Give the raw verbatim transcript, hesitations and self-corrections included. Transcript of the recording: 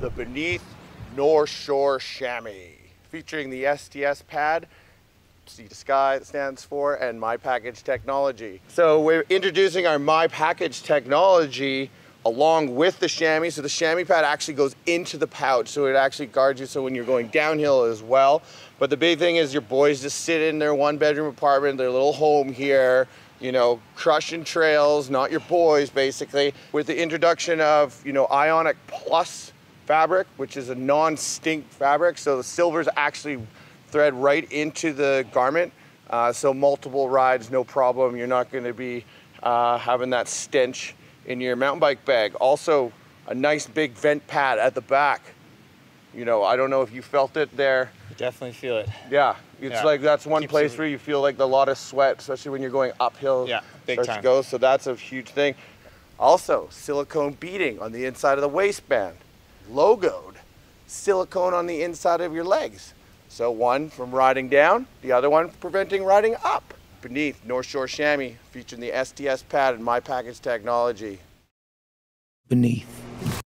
the Beneath North Shore Chamois, featuring the S T S pad, Sea to Sky stands for, and My Package technology. So we're introducing our My Package technology along with the chamois. So the chamois pad actually goes into the pouch, so it actually guards you so when you're going downhill as well. But the big thing is your boys just sit in their one bedroom apartment, their little home here, you know, crushing trails, not your boys basically. With the introduction of, you know, Ionic Plus fabric, which is a non-stink fabric. So the silvers actually thread right into the garment. Uh, so multiple rides, no problem. You're not gonna be uh, having that stench in your mountain bike bag. Also, a nice big vent pad at the back. You know, I don't know if you felt it there. You definitely feel it. Yeah, it's Yeah. like that's one Keeps place it- where you feel like a lot of sweat, especially when you're going uphill. Yeah, big starts time. to go, so that's a huge thing. Also, silicone beading on the inside of the waistband. Logoed silicone on the inside of your legs. So one from riding down, the other one preventing riding up. Beneath North Shore Chamois, featuring the S T S pad and My Package technology. Beneath.